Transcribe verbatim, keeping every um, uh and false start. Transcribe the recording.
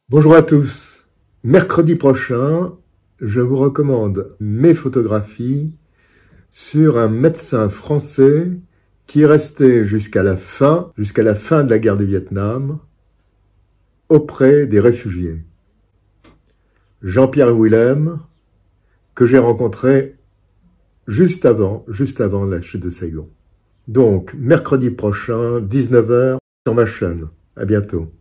Bonjour à tous. Mercredi prochain, je vous recommande mes photographies sur un médecin français qui est resté jusqu'à la fin, jusqu'à la fin de la guerre du Vietnam, auprès des réfugiés. Jean-Pierre Willem, que j'ai rencontré juste avant, juste avant la chute de Saigon. Donc, mercredi prochain, dix-neuf heures, sur ma chaîne. À bientôt.